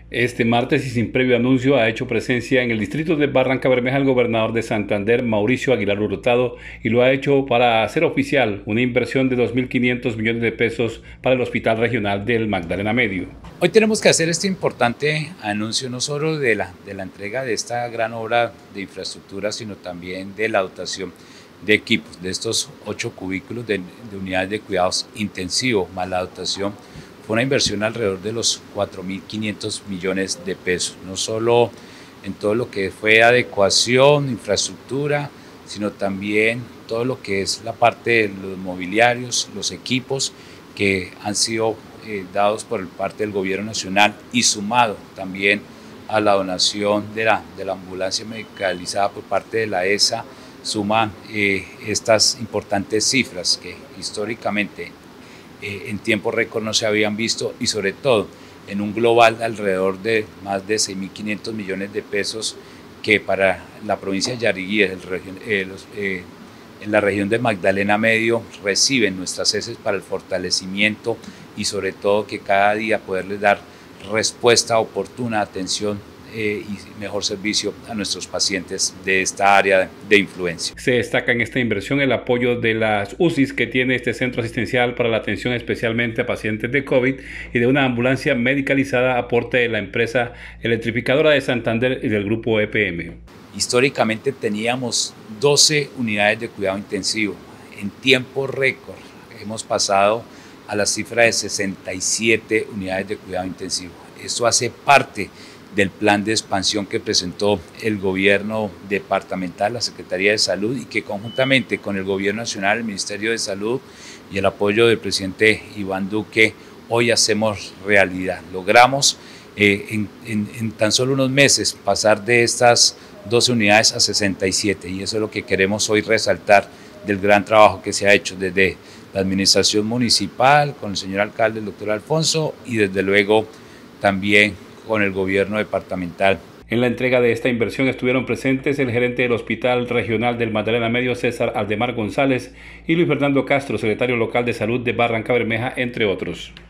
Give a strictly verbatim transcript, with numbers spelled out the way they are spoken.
Este martes y sin previo anuncio ha hecho presencia en el distrito de Barranca Bermeja el gobernador de Santander, Mauricio Aguilar Hurtado, y lo ha hecho para hacer oficial una inversión de dos mil quinientos millones de pesos para el Hospital Regional del Magdalena Medio. Hoy tenemos que hacer este importante anuncio no solo de la, de la entrega de esta gran obra de infraestructura, sino también de la dotación de equipos, de estos ocho cubículos de, de unidades de cuidados intensivos, más la dotación. Fue una inversión alrededor de los cuatro mil quinientos millones de pesos, no solo en todo lo que fue adecuación, infraestructura, sino también todo lo que es la parte de los mobiliarios, los equipos que han sido eh, dados por parte del gobierno nacional y sumado también a la donación de la, de la ambulancia medicalizada por parte de la E S A, suman eh, estas importantes cifras que históricamente Eh, en tiempo récord no se habían visto y sobre todo en un global de alrededor de más de seis mil quinientos millones de pesos que para la provincia de Yarirí, el, eh, los, eh, en la región de Magdalena Medio, reciben nuestras heces para el fortalecimiento y sobre todo que cada día poderles dar respuesta oportuna, atención Eh, y mejor servicio a nuestros pacientes de esta área de influencia. Se destaca en esta inversión el apoyo de las U C Is que tiene este centro asistencial para la atención especialmente a pacientes de COVID y de una ambulancia medicalizada aporte de la empresa electrificadora de Santander y del grupo E P M. Históricamente teníamos doce unidades de cuidado intensivo. En tiempo récord hemos pasado a la cifra de sesenta y siete unidades de cuidado intensivo. Esto hace parte del plan de expansión que presentó el gobierno departamental, la Secretaría de Salud, y que conjuntamente con el gobierno nacional, el Ministerio de Salud y el apoyo del presidente Iván Duque, hoy hacemos realidad. Logramos eh, en, en, en tan solo unos meses pasar de estas doce unidades a sesenta y siete, y eso es lo que queremos hoy resaltar del gran trabajo que se ha hecho desde la administración municipal, con el señor alcalde, el doctor Alfonso, y desde luego también con el gobierno departamental. En la entrega de esta inversión estuvieron presentes el gerente del Hospital Regional del Magdalena Medio, César Aldemar González, y Luis Fernando Castro, secretario local de Salud de Barranca Bermeja, entre otros.